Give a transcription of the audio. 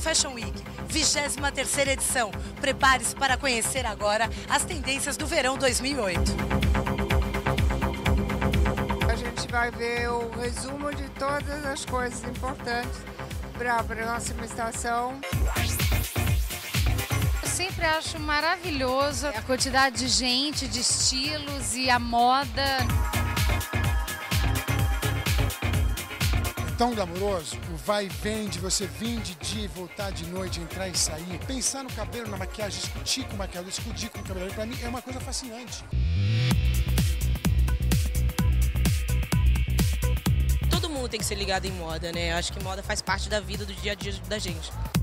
Fashion Week, 23ª edição. Prepare-se para conhecer agora as tendências do verão 2008. A gente vai ver o resumo de todas as coisas importantes para a próxima estação. Eu sempre acho maravilhoso a quantidade de gente, de estilos e a moda. Tão glamouroso, o vai e vem de você vir de dia e voltar de noite, entrar e sair, pensar no cabelo, na maquiagem, discutir com o maquiador, discutir com o cabeleireiro, pra mim é uma coisa fascinante. Todo mundo tem que ser ligado em moda, né? Acho que moda faz parte da vida, do dia a dia da gente.